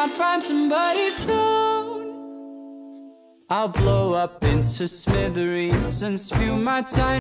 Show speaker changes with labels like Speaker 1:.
Speaker 1: I'd find somebody soon. I'll blow up into smithereens and spew my time